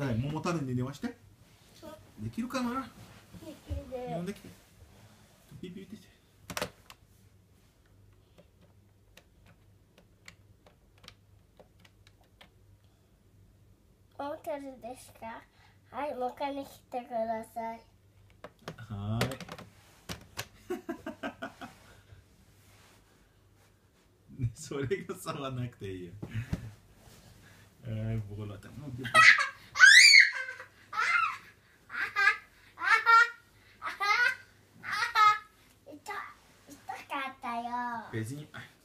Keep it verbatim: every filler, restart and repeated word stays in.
はい、桃太郎に電話して。できるかな。 できるで。 呼んできて。ピピピってして。 桃太郎ですか。はい、迎えに来てください。 はーい。それが触らなくていいよ。ええ、僕の頭も出て。 痛、痛かったよ。 別に。